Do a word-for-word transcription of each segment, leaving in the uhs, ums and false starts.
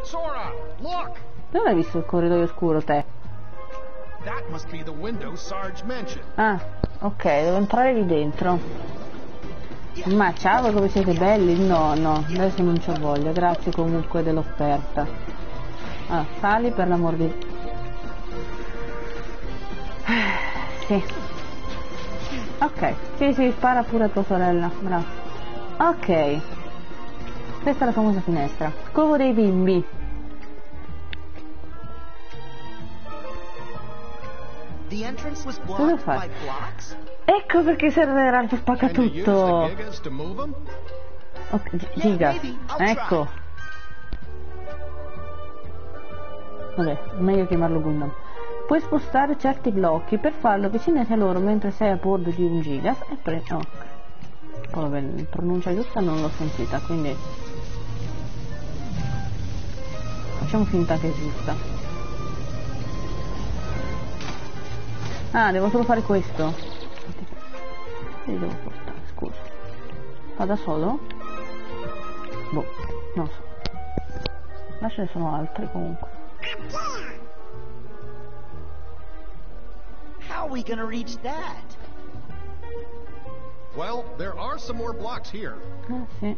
Sora, look! Dove hai visto il corridoio scuro te? That must be the window Sarge mentioned. Ah, ok, devo entrare lì dentro. Ma ciao, come siete belli? No, no, adesso non c'ho voglia. Grazie comunque dell'offerta. Ah, sali per l'amor di... Sì. Ok, sì, sì, spara pure a tua sorella. Bravo. Ok. Questa è la famosa finestra. Covo dei bimbi. The entrance was Cosa blocked fai? by blocks? Ecco perché serve Ralph spacca Can you use the tutto. gigas to move them? Ok, G- Gigas. Ecco. Vabbè, meglio chiamarlo Gundam. Puoi spostare certi blocchi, per farlo avvicinati a loro mentre sei a bordo di un Gigas e prendi... Oh, ok. Poi vabbè, la pronuncia giusta non l'ho sentita, quindi... Facciamo finta che esista. Ah, devo solo fare questo? Che devo portare, scusa. Va da solo? Boh, non so. Là ce ne sono altri comunque. How are we gonna reach that? Well, there are some more blocks here. Ah, sì.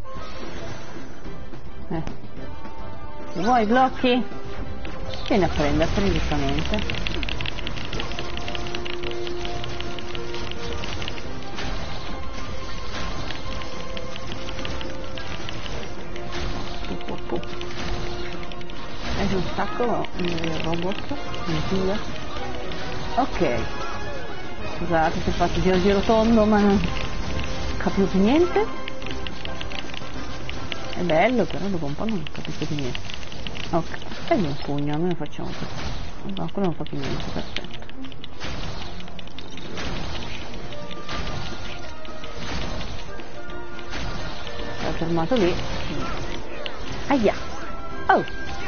Eh. Vuoi i blocchi? Vieni a prenderteli giustamente. È un sacco il robot, il figlio. Ok. Scusate se faccio giro giro tondo ma non capisco più niente. È bello però dopo un po' non capisco più niente. Ok, prendi un pugno, almeno facciamo così. No, quello non fa più niente, perfetto. L'ho fermato lì. Aia! Oh!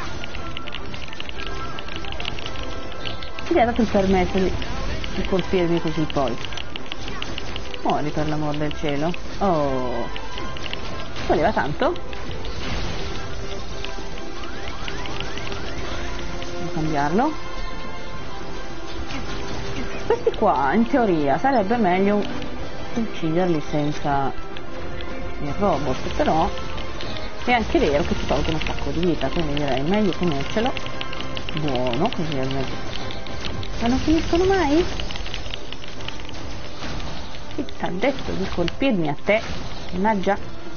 Chi gli ha dato il permesso di, di colpirmi così poi? Muori per l'amor del cielo. Oh! Voleva tanto? Devo cambiarlo. Questi qua, in teoria, sarebbe meglio ucciderli senza il robot, però è anche vero che ci tolgono un sacco di vita, quindi direi meglio tenercelo buono, così almeno. Ma non finiscono mai? Chi ti ha detto di colpirmi a te? Mannaggia.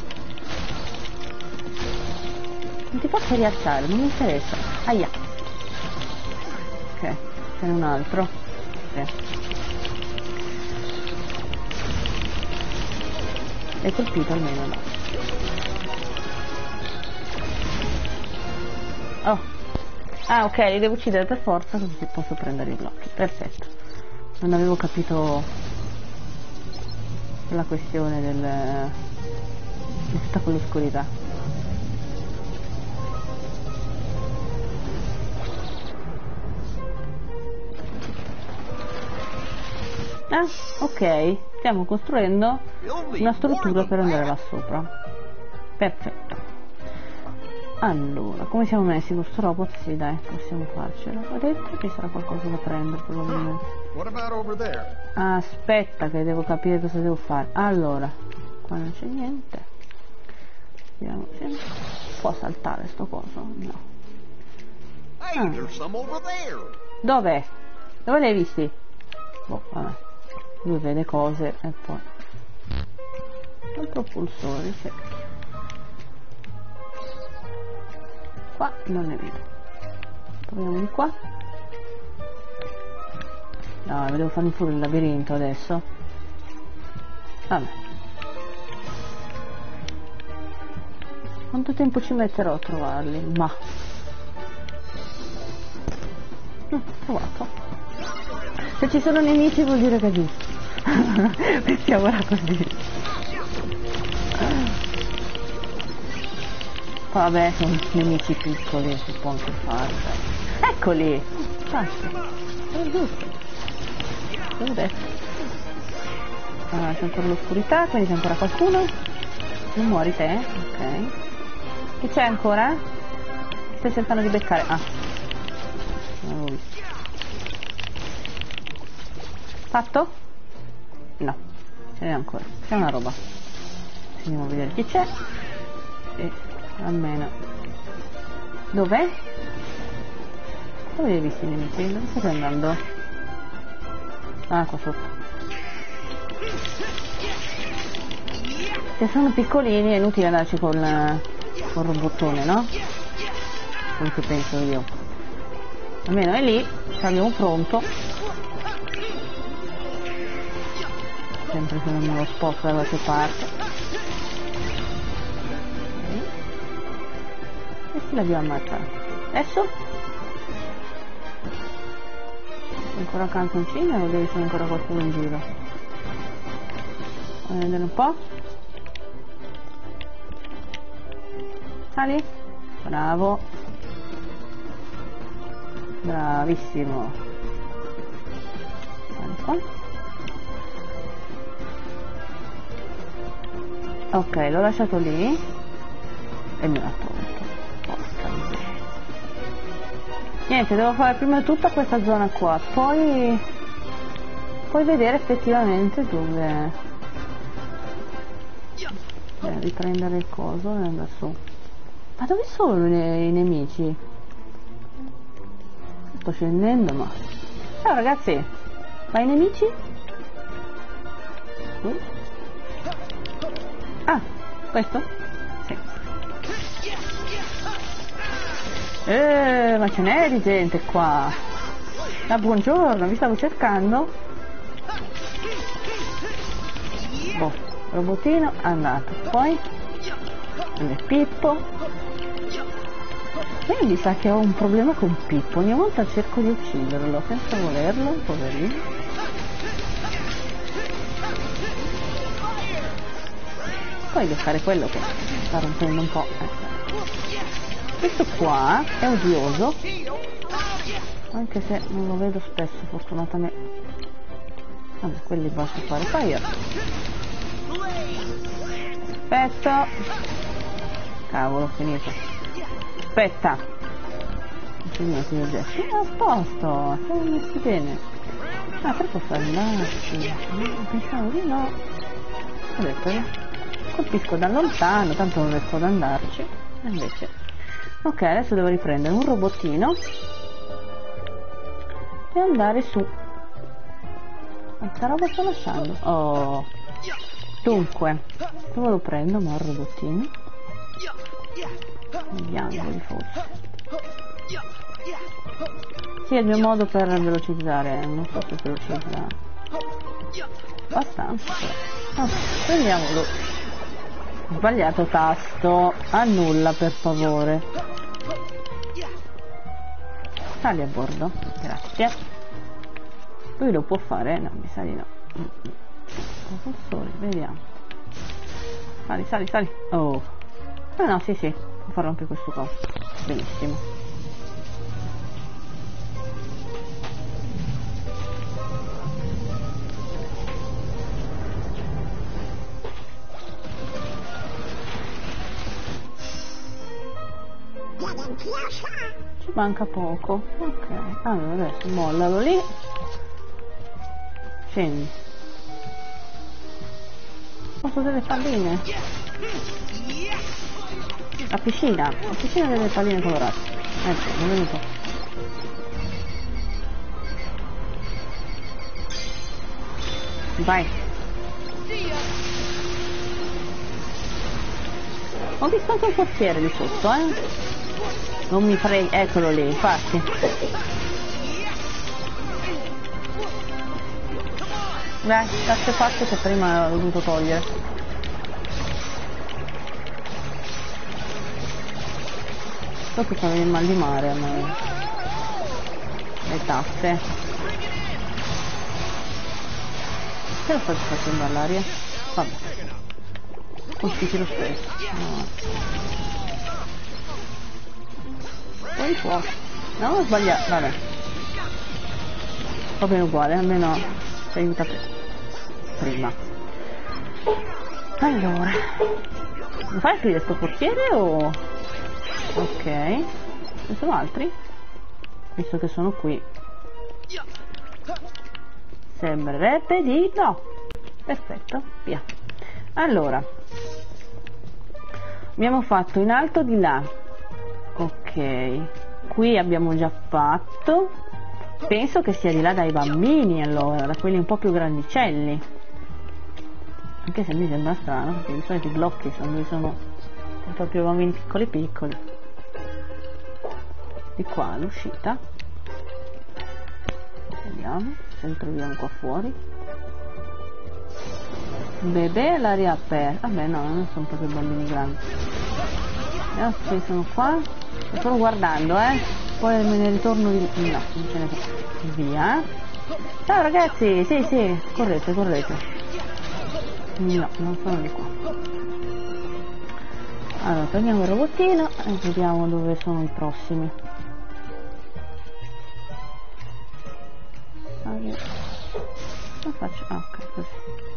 Non ti posso rialzare, non mi interessa. Aia. Ok, ce n'è un altro. Sì. Hai colpito almeno no. Oh. Ah ok, li devo uccidere per forza così posso prendere i blocchi. Perfetto. Non avevo capito la questione del... di tutta quell'oscurità. Ah, ok. Stiamo costruendo una struttura per andare là sopra. Perfetto. Allora, come siamo messi con questo robot? Sì, dai, possiamo farcela. Ho detto che sarà qualcosa da prendere probabilmente. What about over there? Aspetta che devo capire cosa devo fare. Allora, qua non c'è niente. Vediamo se può saltare sto coso. No. Hey, there's some over there. Dov'è? Dove li hai visti? Boh, vabbè. Lui vede cose e poi... Un propulsore, sì. Qua non ne vedo. Proviamo di qua. No, devo farmi pure il labirinto adesso. Vabbè. Quanto tempo ci metterò a trovarli? Ma... Ho trovato. Se ci sono nemici vuol dire che è giusto. Mettiamola così. Vabbè, sono nemici piccoli, si può anche fare. Cioè. Eccoli! Fantastico. È giusto. L'ho detto. Allora, c'è ancora l'oscurità, quindi c'è ancora qualcuno. Non muori te, ok. Chi c'è ancora? stai cercando di beccare? Ah, non l'avevo visto. Fatto? No, ce n'è ancora, c'è una roba. Andiamo a vedere chi c'è. E almeno. Dov'è? Dove li hai visti i nemici? Dove state andando? Ah, qua sotto. Se sono piccolini è inutile andarci con il robottone, no? Come che penso io. Almeno è lì, ce l'abbiamo pronto. Sempre se non me lo sposto da qualche parte. Okay. E chi l'abbiamo ammazzato? Adesso? Ancora canzoncine o deve essere ancora qualcuno in giro? Voglio vedere un po'. Sali? Bravo. Bravissimo. Sali qua. Ok, l'ho lasciato lì e me l'ha tolto. Porca miseria. Niente, devo fare prima tutta questa zona qua, poi poi vedere effettivamente dove eh, riprendere il coso e andare su. Ma dove sono i, i nemici? Sto scendendo, ma ciao ragazzi, ma i nemici? Uh. Ah, questo? Sì. Eh, ma ce n'è di gente qua. Ah, buongiorno, vi stavo cercando. Boh, robottino andato. Poi il Pippo. E mi sa che ho un problema con Pippo. Ogni volta cerco di ucciderlo senza volerlo, poverino. Poi devo fare quello che sta rompendo un po'. Ecco. Questo qua è odioso, anche se non lo vedo spesso fortunatamente. Vabbè, quelli basta fare fire. Aspetta. Cavolo, finito. Aspetta. Non c'è niente di adesso. Ah, a posto, siamo messi bene. Ah, però posso andarci. Pensavo di no. Ho detto, eh. Colpisco da lontano, tanto non riesco ad andarci. E invece. Ok, adesso devo riprendere un robottino e andare su. Quanta roba sto lasciando? Oh. Dunque, dove lo prendo? Ma il robottino? Negli angoli forse. Sì, è il mio modo per velocizzare, non so se velocizza abbastanza. Ah, prendiamolo. Sbagliato tasto, annulla per favore. Sali a bordo, grazie. Lui lo può fare? No, mi sa di no. Propulsori, vediamo. Sali, sali, sali. Oh. Ah no, sì, sì, può farlo anche questo qua. Benissimo. Ci manca poco. Ok, allora adesso mollalo lì. Scendi. Posso delle palline? La piscina, la piscina delle palline colorate. Ecco, è venuto. Vai. Ho visto anche il portiere di sotto, eh. Non mi frega, eccolo lì, infatti. Dai, tasto fatto che prima l'ho dovuto togliere. So che c'avevi il mal di mare a me. Le tasse. Che lo stai facendo all'aria? Vabbè. Colpisci lo stesso. No. Poi fuoco. No, ho sbagliato, vabbè. Va bene uguale, almeno ti aiuta prima. Allora. Lo fai aprire sto portiere o... Ok. Ce ne sono altri? Visto che sono qui. Sembrerebbe di no. Perfetto, via. Allora, abbiamo fatto in alto di là. Ok, qui abbiamo già fatto. Penso che sia di là dai bambini, allora, da quelli un po' più grandicelli. Anche se mi sembra strano, perché di solito i blocchi sono dove sono proprio bambini piccoli piccoli. Di qua l'uscita. Vediamo se lo troviamo qua fuori. Bebè all'aria aperta. Vabbè no, non sono proprio bambini grandi. Vediamo se sono qua. Sto solo guardando, eh. Poi me ne ritorno di... no, non ce ne fa. Via. Ciao ragazzi, sì sì, correte, correte. No, non sono di qua. Allora, prendiamo il robottino e vediamo dove sono i prossimi. Allora, lo faccio? Ah, ok, così.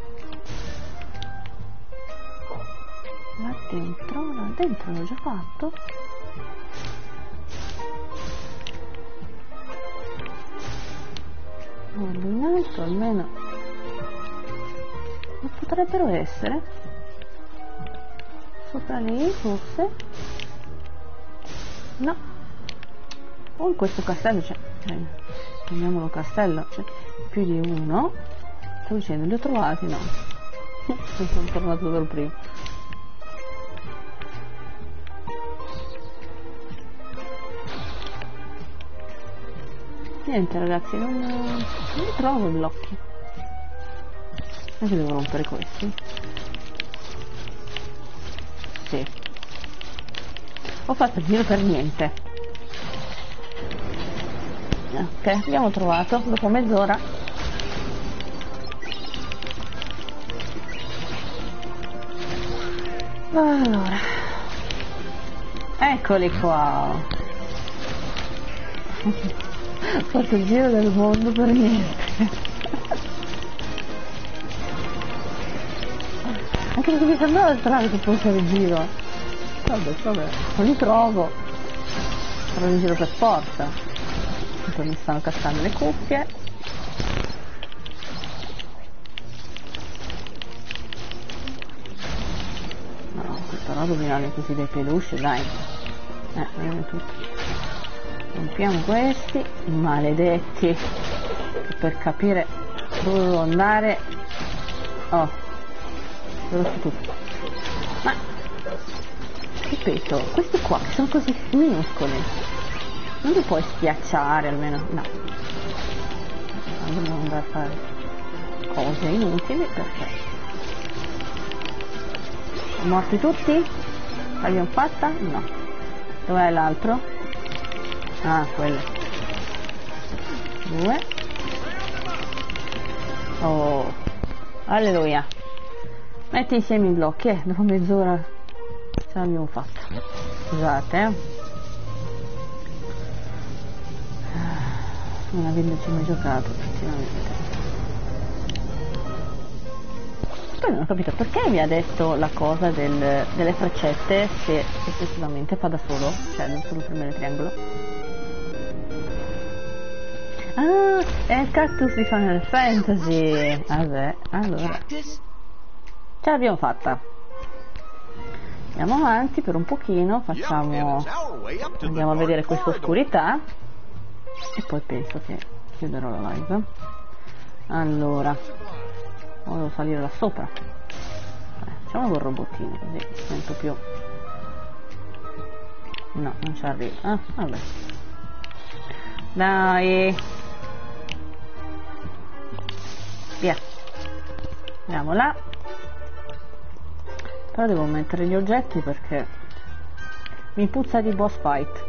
Là dentro, là dentro l'ho già fatto. Guardo in alto, almeno non potrebbero essere sopra lì, forse no, o in questo castello c'è, cioè, chiamiamolo castello, c'è più di uno. Sto dicendo, li ho trovati? No. Sono tornato dal primo. Niente ragazzi, non, non li trovo i blocchi. Anche devo rompere questi. Sì. Ho fatto il giro per niente. Ok, abbiamo trovato dopo mezz'ora. Allora. Eccoli qua. Ho fatto il giro del mondo per niente. Anche perché mi sembrava strano che fosse il giro. Vabbè, vabbè, non li trovo. Farò il giro per forza. Poi mi stanno cascando le cuffie. No, però rovinare così dei peluche, dai. Eh, vediamo tutto. Rompiamo questi, maledetti, per capire dove devo andare. Oh, devo tutto. Ma, ripeto, questi qua che sono così minuscoli, non li puoi schiacciare almeno? No. Non dobbiamo andare a fare cose inutili perché... Sono morti tutti? L'abbiamo fatta? No. Dov'è l'altro? Ah, quello. Due. Oh, alleluia. Metti insieme i blocchi, eh, dopo mezz'ora ce l'abbiamo fatta. Scusate, eh. Non avendoci mai giocato, effettivamente. Poi non ho capito perché mi ha detto la cosa del, delle freccette se effettivamente fa da solo, cioè non solo premere triangolo. Ah, è il cactus di Final Fantasy. Vabbè, allora ce l'abbiamo fatta. Andiamo avanti per un pochino, facciamo, andiamo a vedere questa oscurità e poi penso che chiuderò la live. Allora, ora devo salire là sopra. Eh, facciamo col robottino così sento più. No, non ci arrivo. Ah, vabbè. Dai. Via. Andiamo là. Però devo mettere gli oggetti perché mi puzza di boss fight.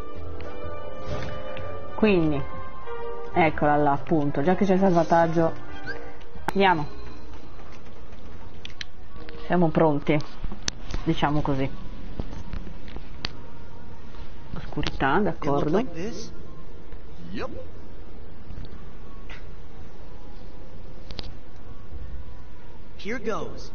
Quindi eccola là, appunto, già che c'è il salvataggio. Andiamo. Siamo pronti, diciamo così. Oscurità, d'accordo. Here goes.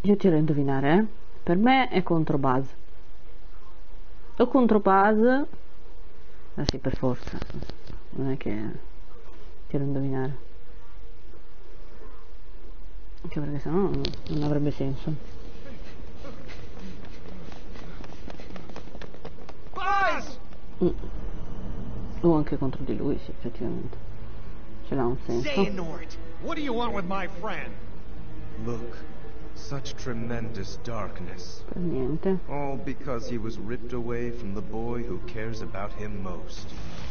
Io tiro a indovinare, eh? Per me è contro Buzz. O contro Buzz. Ah sì, per forza. Non è che tiro a indovinare. Anche perché sennò non, non avrebbe senso. Buzz! Mm. O anche contro di lui, sì, effettivamente. Ce l'ha un senso. Xehanort! What do you want with my friend? Look, such tremendous darkness. Per niente. All because he was ripped away from the boy who cares about him most.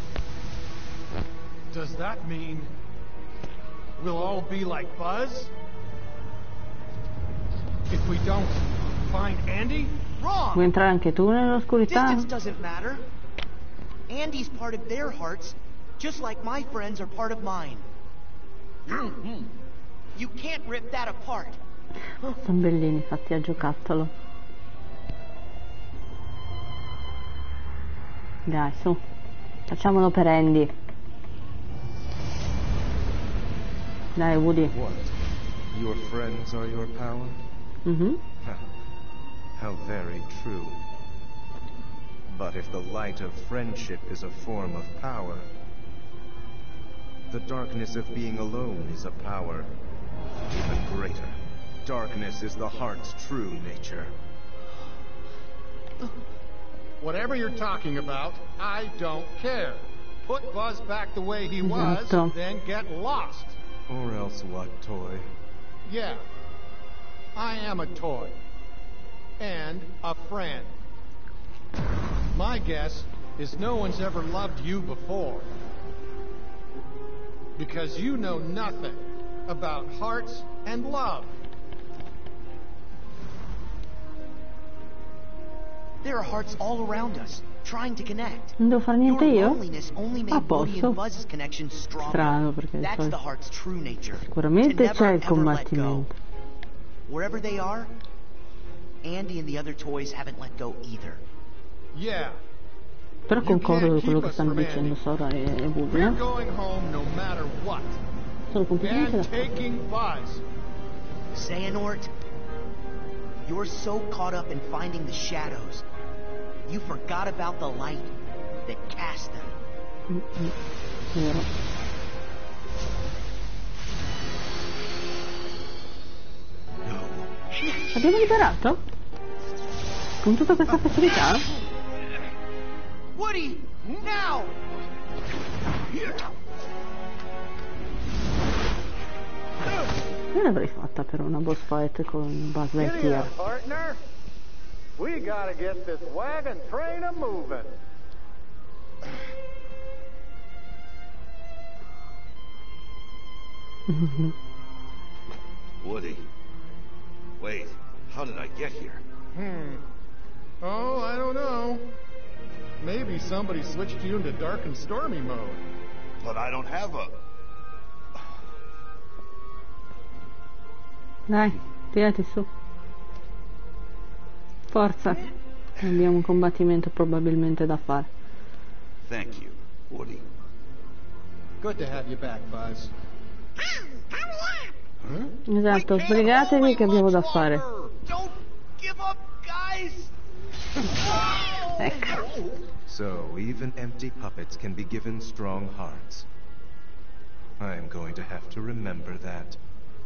Does that mean we'll all be like Buzz? If we don't find Andy? Wrong! Vuoi entrare anche tu nell'oscurità? Distance doesn't matter. Andy's part of their hearts, just like my friends are part of mine. You can't rip that apart. Sono bellini fatti a giocattolo. Dai, su. Facciamolo per Andy. Dai, Woody. What? Your friends are your power? Mhm. How very true. But if the light of friendship is a form of power, the darkness of being alone is a power even greater. Darkness is the heart's true nature. Whatever you're talking about, I don't care. Put Buzz back the way he was, Esatto. then get lost. Or else what, toy? Yeah, I am a toy. And a friend. My guess is no one's ever loved you before. Because you know nothing about hearts and love. There are hearts all around us, trying to connect. Non devo fare Your niente io? loneliness only Ah, made Woody posso? and Buzz's connection stronger. Strano, perché di That's solito- the heart's true nature. Sicuramente To never, c'è il ever let go. combattimento. Wherever they are, Andy and the other toys haven't let go either. Yeah, Però You concordo can't con quello keep che us stanno from dicendo Andy. Sora e, e Woody, we're eh? going home no matter what. Sono completamente And d'accordo. taking Buzz. Xehanort, you're so caught up in finding the shadows, you forgot about the light that cast them. Mm, mm, vero. L'abbiamo liberato? Con tutta questa facilità? Woody, now! Io l'avrei fatta per una boss fight con Buzz Lightyear. partner. We gotta get this wagon train a moving. Woody. Wait, how did I get here? Hmm. Oh, I don't know. Maybe somebody switched you into dark and stormy mode. But I don't have a... Dai, tirati su. Forza. Abbiamo un combattimento probabilmente da fare. Thank you, Woody. Good to have you back, Buzz. Esatto, sbrigatevi che abbiamo da fare. Don't give up, guys! Ecco. So, even empty puppets can be given strong hearts. I'm going to have to remember that.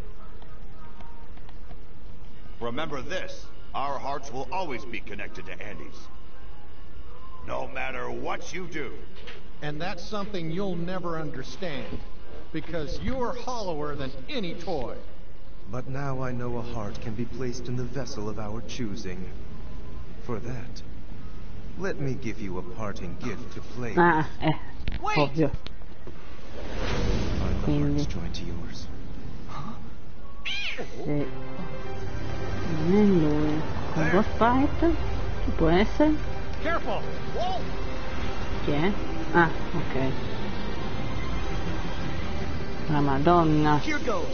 Remember this, our hearts will always be connected to Andy's. No matter what you do. And that's something you'll never understand. Because you're hollower than any toy. But now I know a heart can be placed in the vessel of our choosing. For that, let me give you a parting gift to play Ah, with. eh, Wait! ovvio. Find the Quindi. heart's joined to yours. Sì. Non è lui. Un boss fight? Chi può essere? Careful! Whoa! Chi è? Ah, ok. La Madonna. Here goes.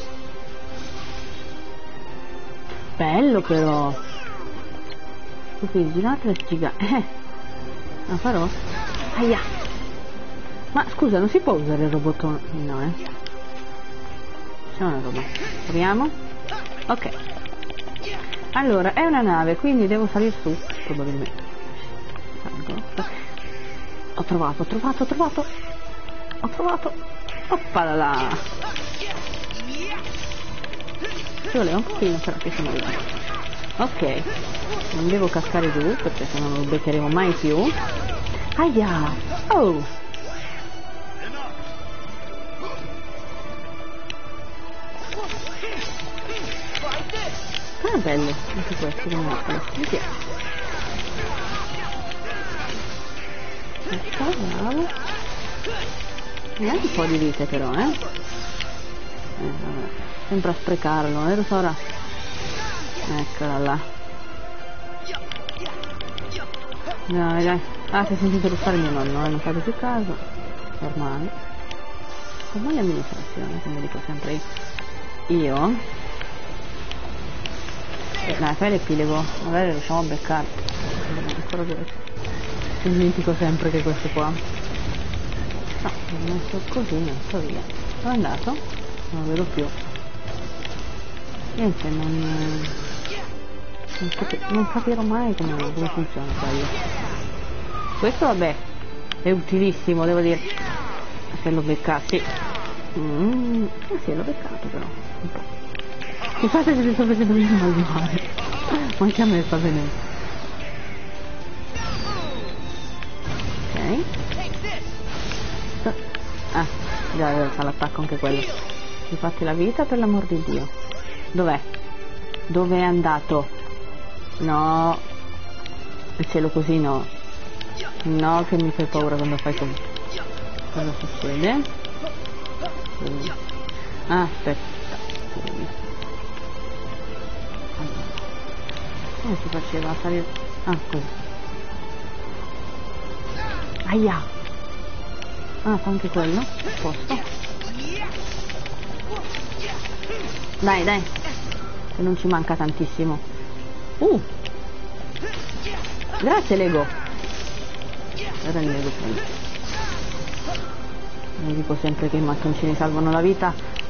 Bello però. Qui girate le sfiga. Eh. La farò? Aia. Ma scusa, non si può usare il robottone? No, eh. C'è una roba. Proviamo? Ok. Allora, è una nave, quindi devo salire su, probabilmente. Salgo. Ho trovato, ho trovato, ho trovato. Ho trovato. Oppala. Ci voleva un pochino, però ci sono arrivato. Ok. Non devo cascare giù, perché se no non lo beccheremo mai più. Aia! Oh! Ah, bello, anche questo come metterlo. Mi piace. Ecco, bravo. Neanche un po' di vite però, eh. eh vabbè. Sempre a sprecarlo, vero Sora? Eccola là. Dai, dai. Ah, si è sentito russare mio nonno, eh, non fate più caso. Normale. Come le amministrazioni, come dico sempre io. Eh, dai, fai l'epilogo, magari riusciamo a beccare. Mi dimentico sempre che questo qua. No, l'ho messo così, non so via. Dove è andato? Non lo vedo più. Niente, non... Non, capi non capirò mai come, come funziona quello. Questo vabbè, è utilissimo, devo dire. Se lo beccassi. Mm, eh sì, l'ho beccato però. Un po'. Scusate se vi sto facendo venire mal di male, ma anche a me sta venendo. Ok. Ah, già fa l'attacco anche quello. Mi fate la vita per l'amor di Dio. Dov'è? Dove è andato? No. Il cielo così no. No, che mi fai paura quando fai così. Cosa succede? Ah, aspetta. Come si faceva a salire? Ah, così. Aia! Ah, fa anche quello? Posto. Dai, dai. Che non ci manca tantissimo. Uh! Grazie, Lego. Era il Lego quello. Mi dico sempre che i mattoncini salvano la vita.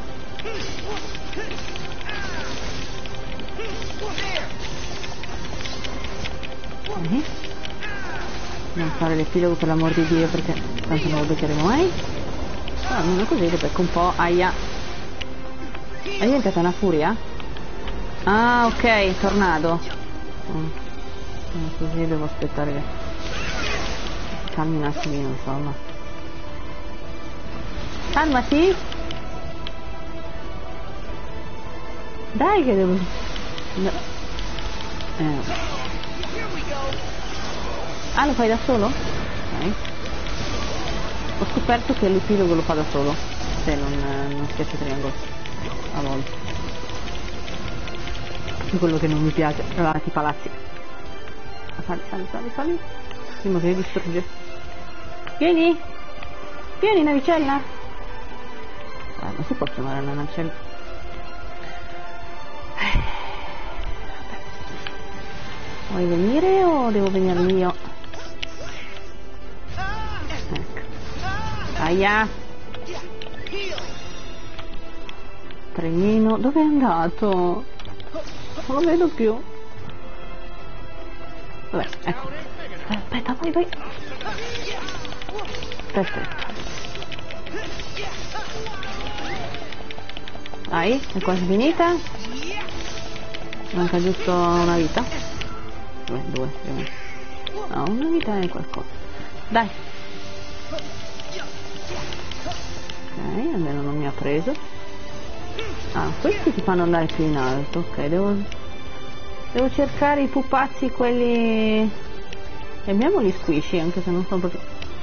Okay. Non fare l'epilogo per l'amor di Dio, perché tanto non lo beccheremo mai. Ah, almeno così lo becco un po'. Aia. È diventata una furia? Ah, ok, tornado. Mm. Così devo aspettare che calmi un attimino, insomma. Calmati. Dai che devo... No. Eh. Ah, lo fai da solo? Ok. Ho scoperto che l'epilogo lo fa da solo, se non, non schiaccia triangolo a volte. È quello che non mi piace, davanti i palazzi. Sali, sali, sali, sali. Prima che mi distrugge. Vieni! Vieni, navicella! Ah, non si può chiamare una navicella. Vuoi venire o devo venire io? Ecco. Aia! Trenino, dove è andato? Non lo vedo più. Vabbè, ecco. Aspetta, vai, vai. Perfetto. Dai, è quasi finita. Manca giusto una vita. Due, due, due. No, una vita è qualcosa. Dai. Ok, almeno non mi ha preso. Ah, questi ti fanno andare più in alto. Ok, devo... Devo cercare i pupazzi, quelli... Chiamiamo gli squishy, anche se non so proprio...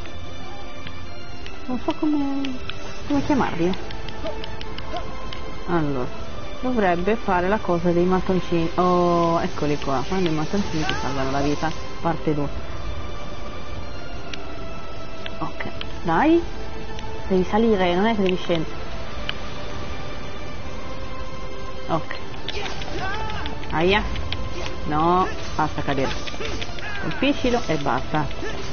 Non so come... come chiamarli. Allora, dovrebbe fare la cosa dei mattoncini. Oh, eccoli qua, quando i mattoncini ti salvano la vita. Parte due. Ok, dai. Devi salire, non è che devi scendere. Ok. Aia. No, basta cadere. Colpiscilo e basta.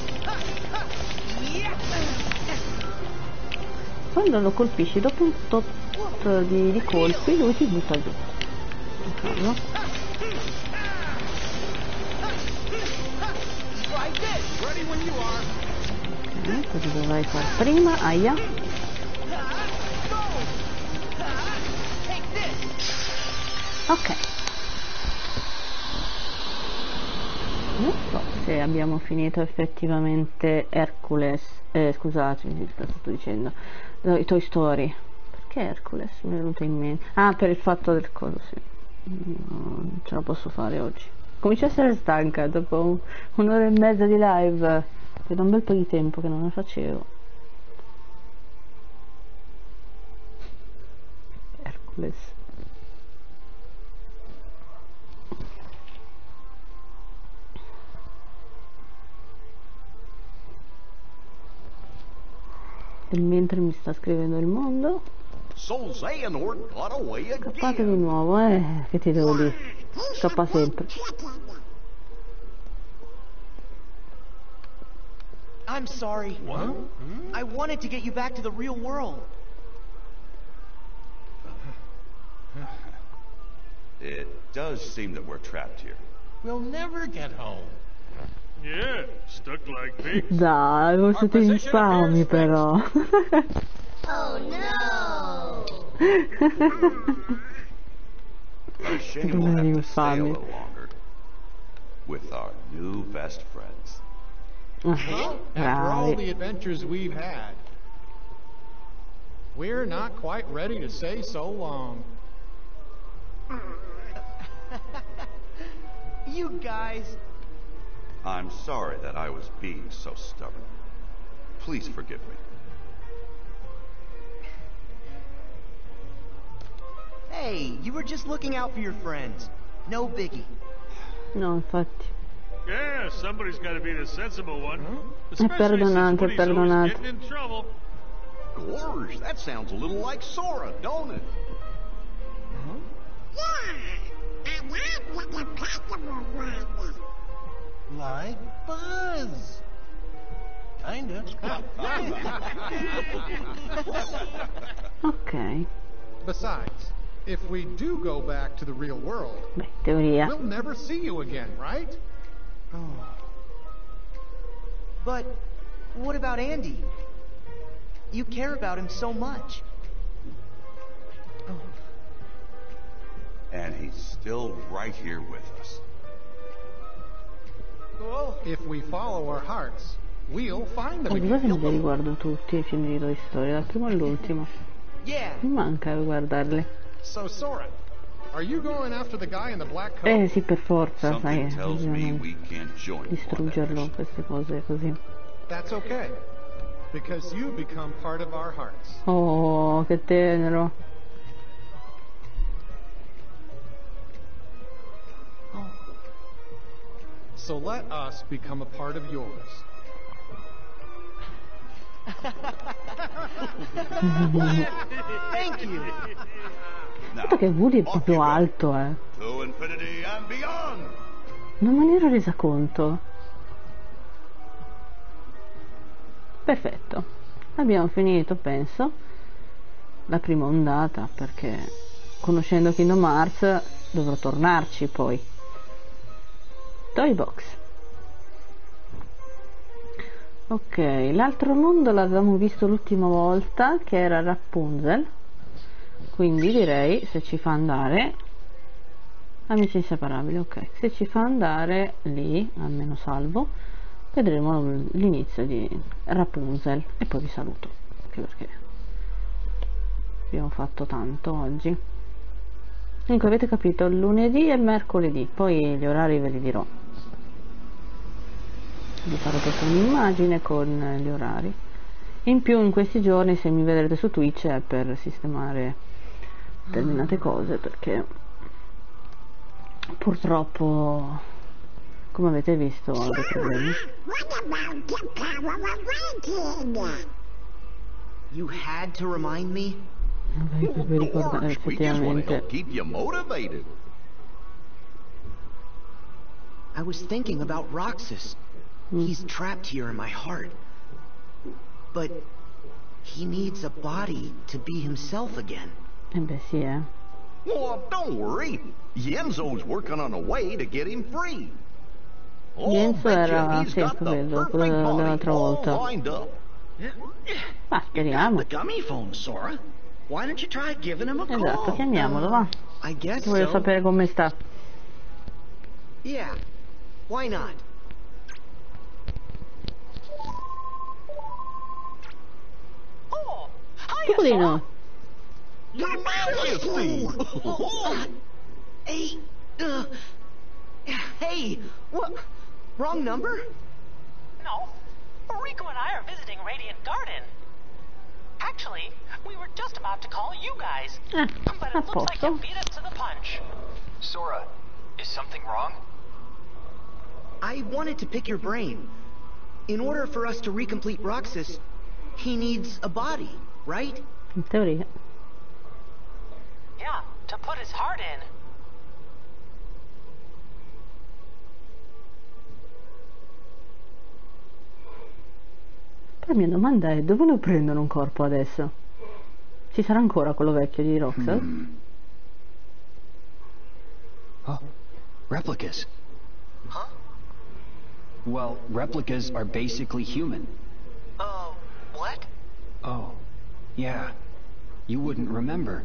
Quando lo colpisci dopo un tot di, di colpi lui ti butta giù. Like this. Ready when you are. Eh, cosa dovrei fare prima? Aia. Take this. Ok. Non so se abbiamo finito effettivamente Hercules. Eh, scusatemi, cosa sto dicendo? I Toy Story. Perché Hercules? Mi è venuto in mente. Ah, per il fatto del coso, sì. Non ce la posso fare oggi. Comincio a essere stanca dopo un, un'ora e mezza di live. È da un bel po' di tempo che non la facevo. Hercules. E mentre mi sta scrivendo il mondo. So Xehanort got away Scappate di again. nuovo, eh, che ti devo dire? Scappa sempre. I'm sorry. What? I wanted to get you back to the real world. It does seem that we're trapped here. We'll never get home. Yeah, stuck like pigs. Dai, voi siete infami però. Oh no! A shame Siete we'll degli have to stay a infami. little longer with our new best friends. After all the Bravi. adventures we've had, we're not quite ready to say so long. You guys. I'm sorry that I was being so stubborn. Please forgive me. Hey, you were just looking out for your friends. No biggie. No, infatti. Yeah, somebody's got to be the sensible one. È Especially perdonante, since è Woody's always perdonante. getting in trouble. Gorge, that sounds a little like Sora, don't it? Like Buzz. Kinda. Ok. Besides, if we do go back to the real world, Beh, teoria. we'll never see you again, right? But what about Andy? You care about him so much. And he's still right here with us. If we follow our hearts, we'll find them E dove again. me li riguardo tutti i film di Toy Story, dal primo all'ultimo. Yeah. Mi manca guardarli. So, Sora, are you going after the guy in the black coat? Eh sì, per forza, sai, Something tells me bisogna we can't join you on that distruggerlo, mission. queste cose così. That's okay, because you become part of our hearts. Oh, che tenero. So let us become a part of yours. Thank you. Now, Guarda che Woody è off proprio you go. alto, eh. To infinity and beyond. Non me ne ero resa conto. Perfetto. Abbiamo finito, penso, la prima ondata, perché conoscendo Kingdom Hearts dovrò tornarci poi. Toy Box. Ok, l'altro mondo l'avevamo visto l'ultima volta, che era Rapunzel, quindi direi, se ci fa andare, amici inseparabili, ok, se ci fa andare lì, almeno salvo, vedremo l'inizio di Rapunzel e poi vi saluto, anche perché abbiamo fatto tanto oggi. Comunque avete capito, lunedì e mercoledì, poi gli orari ve li dirò. Vi farò proprio un'immagine con gli orari. In più in questi giorni, se mi vedrete su Twitch, è per sistemare determinate cose, perché purtroppo, come avete visto, ho dei problemi. You had to remind me? Non vi proprio ricordare Gorge, we just want to effettivamente. help keep you motivated. I was thinking about Roxas. He's trapped here in my heart. But he needs a body to be himself again. Eh beh sì, eh. Well, don't worry. Yenzo's working on a way to get him free. Genzo era sempre quello, quello dell'altra volta. Ma speriamo. Esatto, chiamiamolo, va. I guess Voglio so. sapere come sta. Yeah, why not? Piccolino. Hey, uh, hey, what? Wrong number? No, Rico and I are visiting Radiant Garden. Actually, we were just about to call you guys, Eh, but a it looks like you posto. beat us to the punch. Sora, is something wrong? I wanted to pick your brain. In order for us to recomplete Roxas, he needs a body, right? In teoria. Yeah, to put his heart in. La mia domanda è: dove lo prendono un corpo adesso? Ci sarà ancora quello vecchio di Roxas? Hmm. Oh, replicas. Huh? Well, replicas are basically human. Uh, what? Oh, yeah. You wouldn't remember.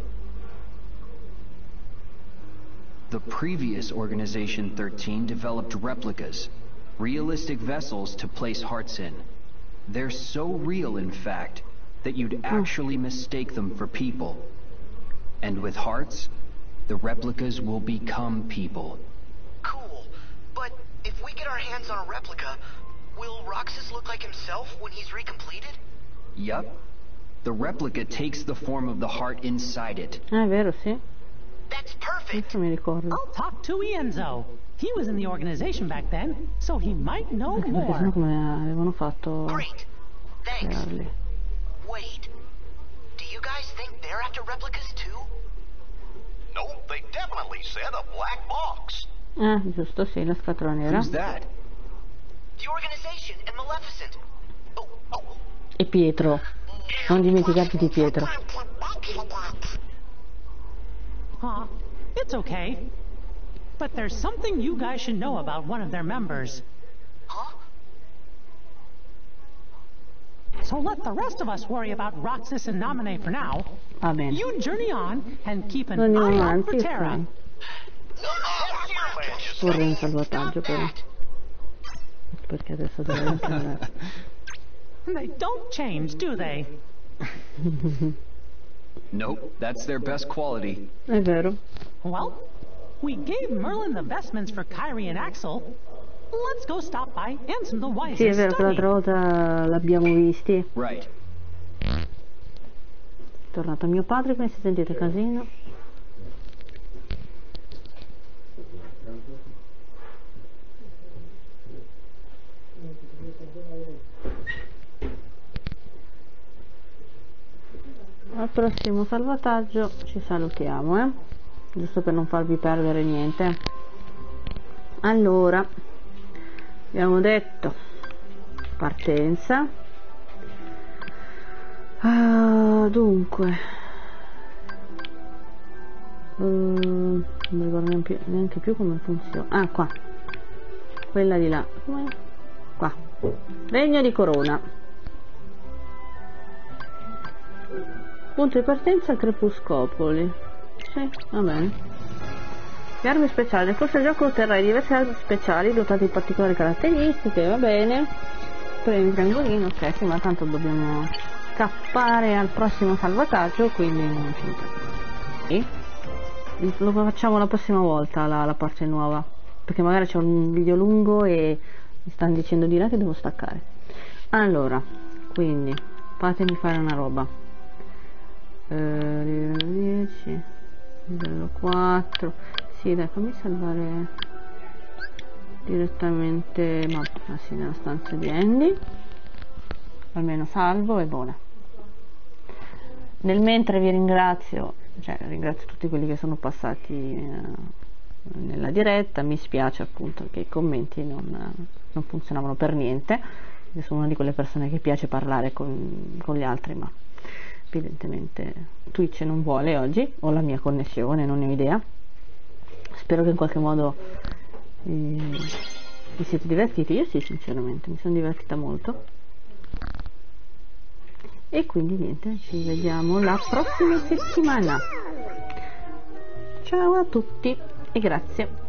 The previous Organization thirteen developed replicas, realistic vessels to place hearts in. They're so real, in fact, that you'd actually mistake them for people. And with hearts, the replicas will become people. Cool. But if we get our hands on a replica, will Roxas look like himself when he's recompleted? Yup. The replica takes the form of the heart inside it. Ah, è vero, sì. That's perfect. Adesso mi ricordo. I'll talk to Ienzo. He was in the organization back then, so he might know Anche perché sennò more. come avevano fatto Great. Thanks. crearli. Wait. Do you guys think they're after replicas too? No, they definitely said a black box. Ah, giusto, sì, la scatola nera. Who's that? The organization and Maleficent. Oh, oh. E Pietro. Non dimenticarti di Pietro. Huh? It's okay. But there's something you guys should know about one of their members. Huh? So let the rest of us worry about Roxas and Naminé for now. Va bene. You journey on and keep an Andiamo eye out avanti, for Terra. ok. Vorrei un salvataggio però. Perché adesso devo entrare. They don't change, do they? Nope, that's their best quality. È vero. Well, we gave Merlin the vestments for Kyrie and Axel. Let's go stop by Ansem the Wise Sì, è and vero che study. l'altra volta l'abbiamo visti. Right. È tornato mio padre, quindi se sentite casino. Al prossimo salvataggio ci salutiamo, eh? Giusto per non farvi perdere niente. Allora, abbiamo detto partenza. Ah, dunque, uh, non mi ricordo neanche più, neanche più come funziona. Ah, qua, quella di là, come? Qua, Regno di Corona. Punto di partenza Crepuscopoli. Sì, va bene. Le armi speciali. Nel corso del gioco otterrai diverse armi speciali dotate di particolari caratteristiche, va bene. Premi triangolino, ok, sì, ma tanto dobbiamo scappare al prossimo salvataggio, quindi non ci interessa. Lo facciamo la prossima volta, la, la parte nuova. Perché magari c'è un video lungo e mi stanno dicendo di là che devo staccare. Allora, quindi, fatemi fare una roba. Uh, livello dieci, livello quattro. Sì, dai, fammi salvare direttamente, ma ah, sì, nella stanza di Andy, almeno salvo e buona. Nel mentre vi ringrazio, cioè ringrazio tutti quelli che sono passati uh, nella diretta. Mi spiace appunto che i commenti non, non funzionavano per niente. Io sono una di quelle persone che piace parlare con, con gli altri, ma evidentemente Twitch non vuole oggi, o la mia connessione, non ne ho idea. Spero che in qualche modo eh, Vi siete divertiti? Io sì, sinceramente, mi sono divertita molto. E quindi niente, ci vediamo la prossima settimana. Ciao a tutti e grazie.